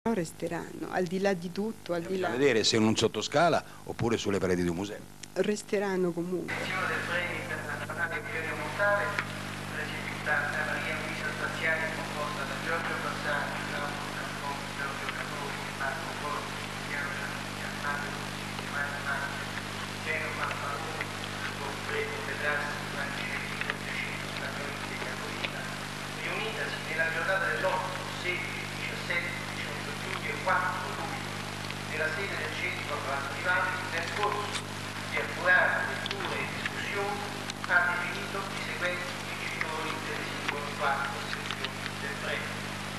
Resteranno, al di là di tutto, al di là. Bisogna vedere se in un sottoscala oppure sulle pareti di un museo. Resteranno comunque. Del premio internazionale Eugenio Montale, presiedetta da Maria Luisa Spaziani, composta da Giorgio Bassani, Claudio Camponi, Giorgio Caponi, Marco Borgi, Piano Giannini, Mario Luci, Giovanni Marte, Geno Manfalone, Goffredo Pedrassi, Mancinelli, Giacinto, Stagnorini e Capolina, riunitasi nella giornata dell'8, 16, 17, 18 giugno e 4 luglio nella sede del centro Palazzo di Vanni, nel corso di accurate letture e discussioni ha definito i seguenti vincitori delle singole 4 sezioni del premio.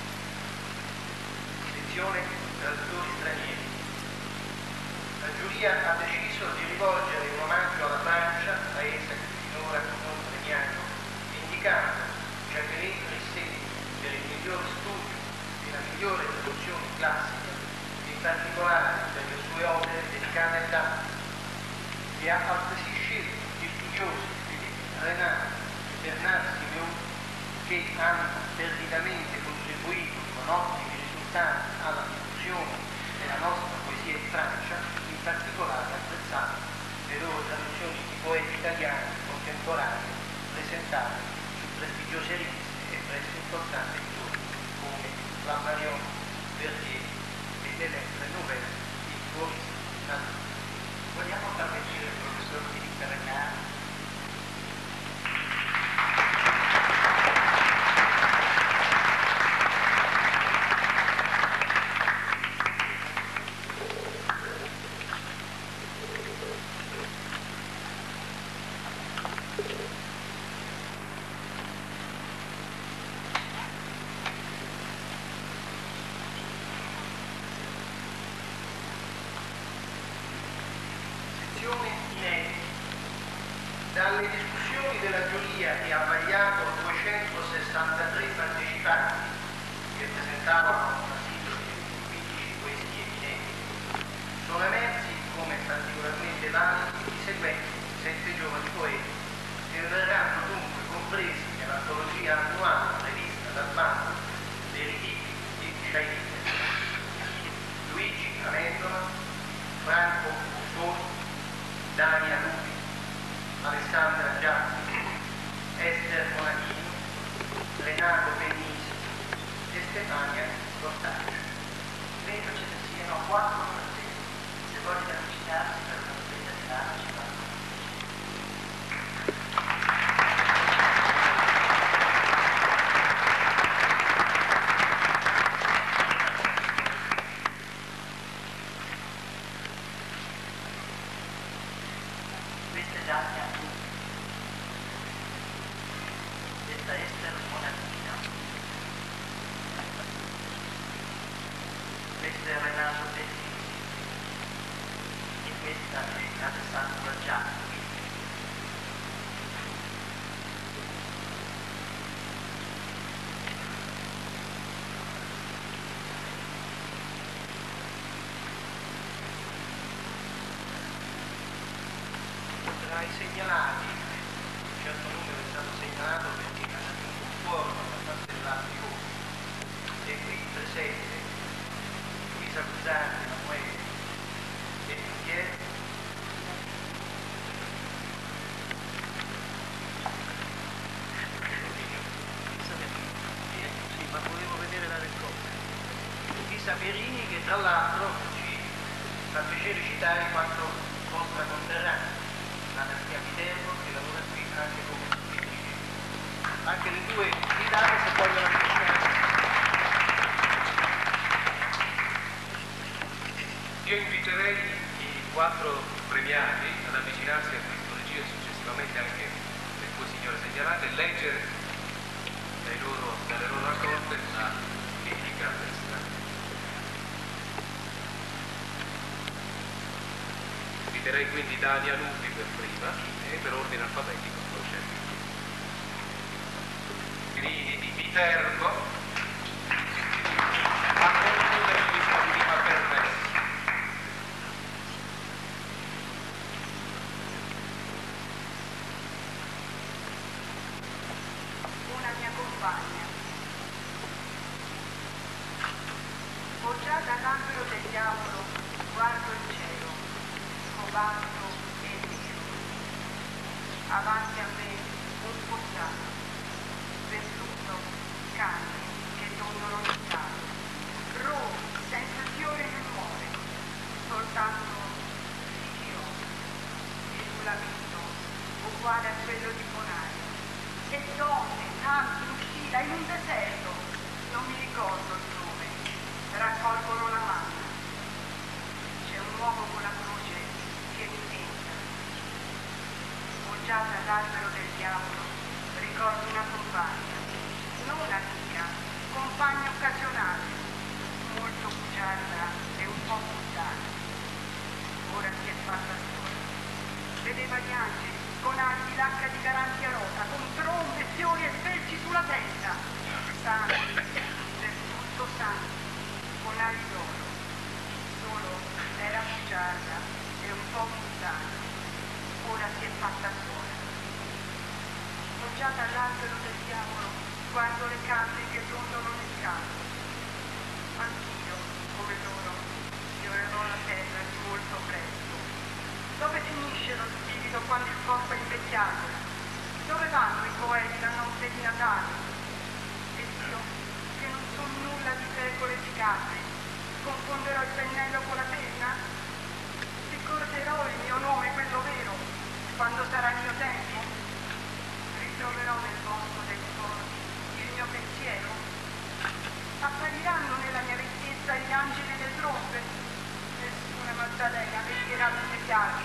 Sezione traduttori stranieri. La giuria ha deciso di rivolgere un omaggio alla Francia, paese che finora non premiato, indicando Jacqueline Risset per il miglior studio e la migliore traduzione classica, in particolare per le sue opere dedicate all'arte, e ha altresì scelto gli studiosi Philippe Renard e Bernard Simion che hanno fervidamente contribuito con ottimi risultati alla diffusione della nostra poesia in Francia, in particolare apprezzando le loro traduzioni di poeti italiani contemporanei presentate su prestigiose riviste e presso importanti editori come Flammarion, Verdier e le lettere nouvelle di Maurice Nadeau. Vogliamo far vedere il professor Philippe Renard? Dalle discussioni della giuria che ha vagliato 263 partecipanti che presentavano una sintesi di 15 poesie inedite, sono emersi come particolarmente validi i seguenti 7 giovani poeti che verranno dunque compresi nell'antologia annuale prevista dal bando dei ritiri di Sciaini: Luigi Amendola, Franco Buffoni, Dania Lupi, Alessandra Giassi, Esther Monachino, Renato Bennisi e Stefania Cortaccio. Vedo ce ne siano 4 presenti. Se vogliono avvicinarsi per una sveglia di lana ci vanno. Questa è Dania Lupi, questa è Esther Monachino, questo è Renato Bennisi e questa è Alessandra Giassi. Tra i segnalati, un certo numero è stato segnalato perché era un quorum abbastanza elevato di voti, e qui presente Luisa Guzzanti, Emanuele e Michele. Sì, ma volevo vedere la risposta. Luisa Perini, che tra l'altro ci fa piacere citare quanto vostra conterranea, Anastia Viterbo, che lavora qui anche come scrittrice. Anche le due guidate se vogliono avvicinare. Io inviterei i 4 premiati ad avvicinarsi a cristologia e successivamente anche le 2 signore segnalate e leggere dalle loro raccolte una critica destra. Inviterei quindi Dania Lupi per prima e per ordine alfabetico procedere. Grini di Viterbo a concludere il lista di prima permessi. Una mia compagna. Ho già dall'albero del diavolo guardo il cielo, cobalto e nero. Avanti a me un fossano, vessuto, canne che dondolo lontano, rovi senza fiore né muore, soltanto io, il lamento uguale a quello di Bonario, e donne, tanti in fila in un deserto, non mi ricordo il nome, raccolgono la manna. C'è un uomo con la croce che mi tenta. Poggiata all'albero del diavolo, ricordo una compagna, non amica, compagna occasionale, molto bugiarda e un po' puttana. Ora si è fatta sola. Vedeva gli angeli con ali di lacca di garanzia rosa, con trombe, fiori e felci sulla testa. Santi, del tutto santi, con ali d'oro. Solo era bugiarda e un po' puttana. Ora si è fatta sola. Poggiata all'albero del diavolo, guardo le canne che dondolo nel campo. Anch'io, come loro, fiorerò la terra di molto presto. Dove finisce lo spirito quando il corpo è invecchiato? Dove vanno i poeti la notte di Natale? E io, che non so nulla di pecore e di capri, confonderò il pennello con la penna? Ricorderò il mio nome, quello vero, quando sarà il mio tempo? Ritroverò nel bosco dei ricordi il mio pensiero? Appariranno nella mia vecchiezza gli angeli e le trombe? Nessuna Maddalena vestierà le mie piaghe.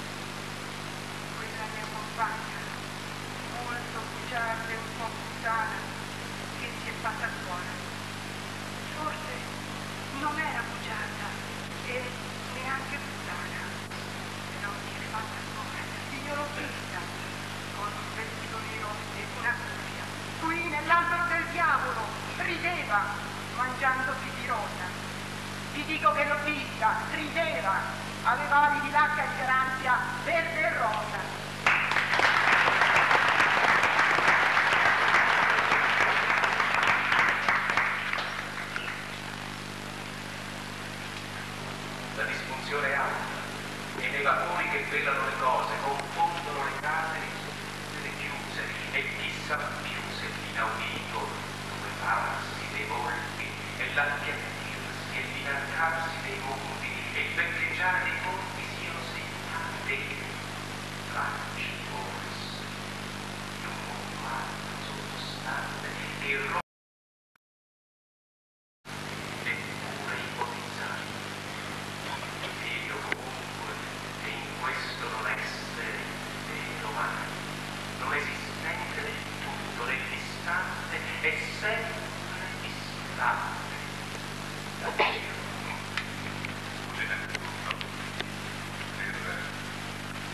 Quella mia compagna, molto bugiarda e un po' puttana, che si è fatta suona. Forse non era bugiarda e neanche puttana, però si è fatta suona. Io l'ho vista, con un vestito nero e una cuffia. Qui nell'albero del diavolo rideva, mangiando fichi rosa. Ti dico che l'ho vista, rideva, aveva ali di lacca di garanzia verde e rosa. La disfunzione è alta e nei vapori che velano le cose confondono le case e le chiuse e chissà più se l'inaudito dove farsi dei volti e l'appiattirsi e l'inarcarsi dei mondi e il beccheggiare dei corpi siano segnate tracce forse di un mondo alto sottostante che eppure ipotizzante. Io comunque, e in questo non essere vero mai, non esistente del tutto, del distante e sempre distante. Scusi, per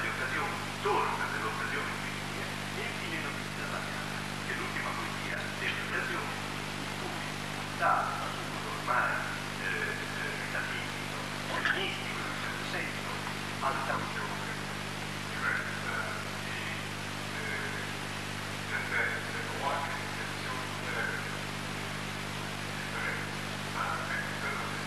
delle occasioni, torna delle occasioni figlie e infine notizie dalla casa, che è l'ultima poesia delle occasioni in cui dà assunto ormai metafisico, mistico in un certo senso, al tanto diversa di tendenze o anche di intenzioni differenti, ma ecco, quello che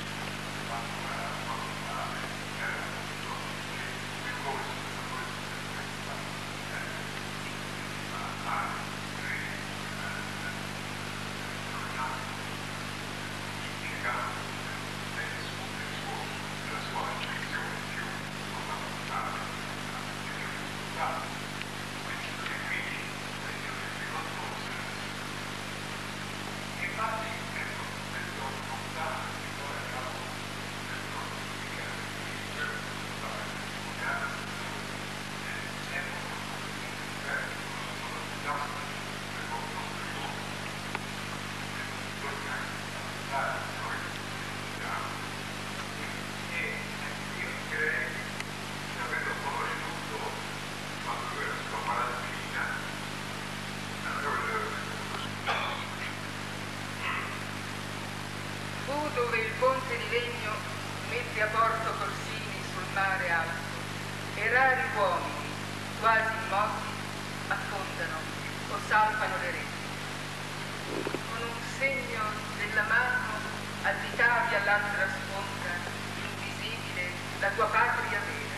dove il ponte di legno mette a porto Corsini sul mare alto e rari uomini, quasi immobili, affondano o salpano le reti. Con un segno della mano additavi all'altra sponda, invisibile, la tua patria vera.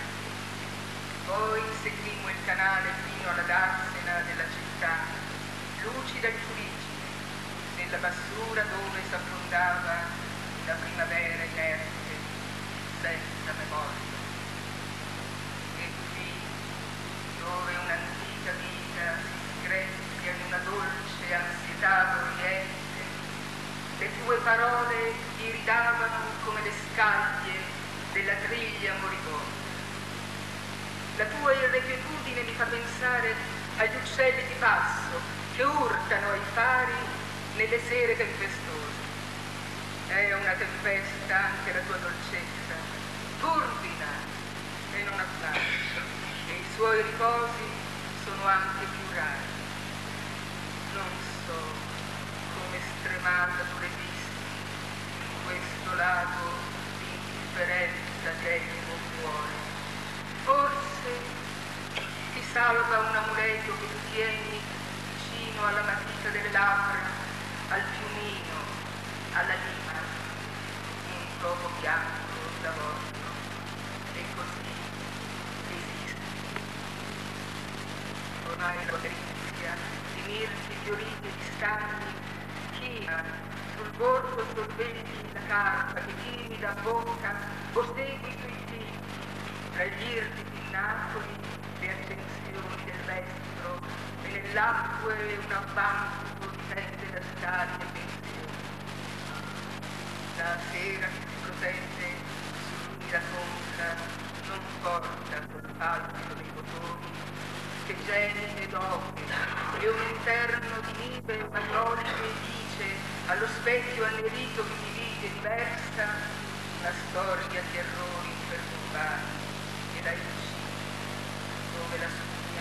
Poi seguimmo il canale fino alla darsena della città, lucida e fuligine, nella bassura dove s'affondava la primavera inerte, senza memoria. E qui, dove un'antica vita si screzia in una dolce ansietà d'Oriente, le tue parole iridavano come le scaglie della triglia moribonda. La tua irrequietudine mi fa pensare agli uccelli di passo che urtano ai fari nelle sere tempestose. È una tempesta anche la tua dolcezza, turbina e non afflassa, e i suoi riposi sono anche più rari. Non so come stremata tu resisti in questo lago di indifferenza che è il tuo cuore. Forse ti salva un amuleto che tu tieni vicino alla matita delle labbra, al piumino, alla lima, un topo bianco d'avorio, e così esisti. Ormai la delizia di mirti fioriti e di stagni china sul bordo sorvegli la carta che timida a bocca o segui sui fili, tra gli irti pinnacoli, le accensioni del vestro e nell'acqua un abbanco di tende da scali e pensioni. La sera che si protende sull'umida conca non porta col palpito dei botoni che geni ed opere e un interno di nive matroliche dice allo specchio annerito che divide diversa una storia di errori imperturbati e dai vicini dove la spugna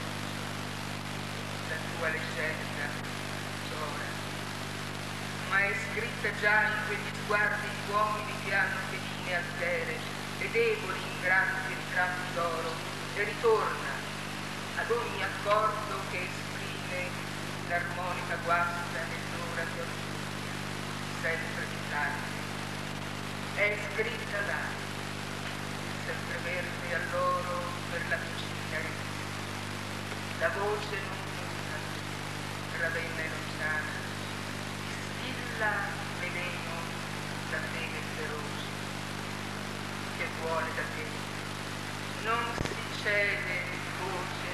la tua leggenda llora, ma è scritta già in quegli sguardi di uomini che hanno pedine altere e deboli in grandi ritratti d'oro e ritorna ad ogni accordo che esprime l'armonica guasta nell'ora di orgoglio, sempre più tardi. È scritta là, sempre verde all'oro per la vicina rivista. La voce non muta, ravenna e lontana, distilla veleno da beghe feroci, che vuole da te. Non si cede voce,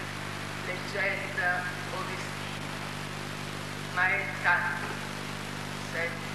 leggenda o destino, ma è tatto, sempre